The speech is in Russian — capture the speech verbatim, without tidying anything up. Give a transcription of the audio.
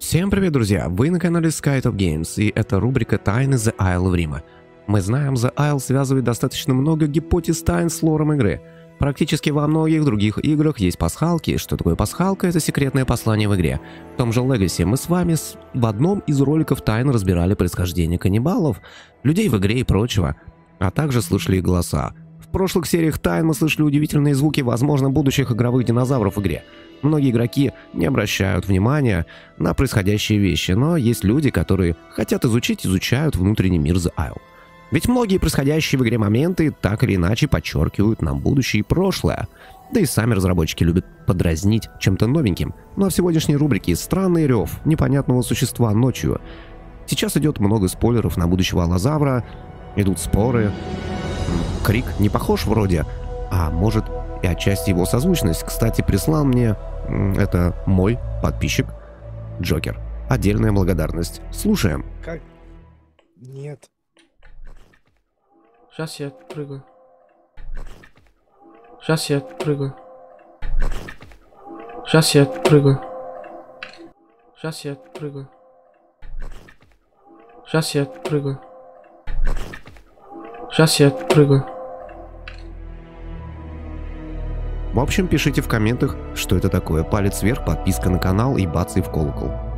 Всем привет, друзья! Вы на канале SkyTop Games, и это рубрика «Тайны The Isle of Рима». Мы знаем, The Isle связывает достаточно много гипотез тайн с лором игры. Практически во многих других играх есть пасхалки. Что такое пасхалка? Это секретное послание в игре. В том же Legacy мы с вами с... в одном из роликов тайно разбирали происхождение каннибалов, людей в игре и прочего, а также слышали их голоса. В прошлых сериях тайн мы слышали удивительные звуки, возможно, будущих игровых динозавров в игре. Многие игроки не обращают внимания на происходящие вещи, но есть люди, которые хотят изучить, изучают внутренний мир The Isle. Ведь многие происходящие в игре моменты так или иначе подчеркивают нам будущее и прошлое. Да и сами разработчики любят подразнить чем-то новеньким. Ну а в сегодняшней рубрике «Странный рев непонятного существа ночью». Сейчас идет много спойлеров на будущего аллозавра, идут споры. Крик не похож вроде, а может и отчасти его созвучность. Кстати, прислал мне это мой подписчик Джокер. Отдельная благодарность. Слушаем. Как? Нет. Сейчас я прыгаю. Сейчас я прыгаю. Сейчас я прыгаю. Сейчас я прыгаю. Сейчас я прыгаю. Сейчас я прыгаю. В общем, пишите в комментах, что это такое. Палец вверх, подписка на канал и бац и в колокол.